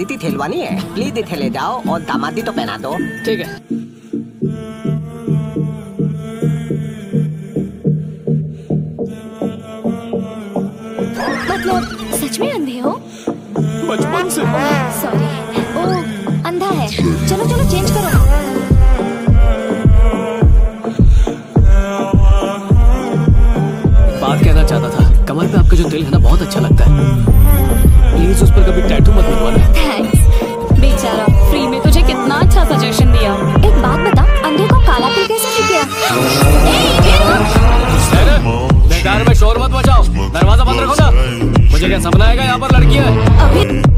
शादी थी थेलवानी है, प्लीज इथे ले जाओ और दामादी तो पहना दो। ठीक है। मतलब सच में अंधे हो? बचपन से। सॉरी। ओ अंधा है। चलो चलो चेंज करो। बात कहना चाहता था, कमर पे आपका जो तिल है ना बहुत अच्छा लगता है। प्लीज उस पर कभी टैटू मत बनवाना। थैंक्स। बेचारा फ्री में तुझे कितना अच्छा सजेशन दिया। एक बात बता, अंधे को काला तिल कैसे दिख गया? बेकार में शोर मत मचाओ, दरवाजा बंद रखो ना। मुझे क्या सपना आएगा यहाँ पर लड़की है? अभी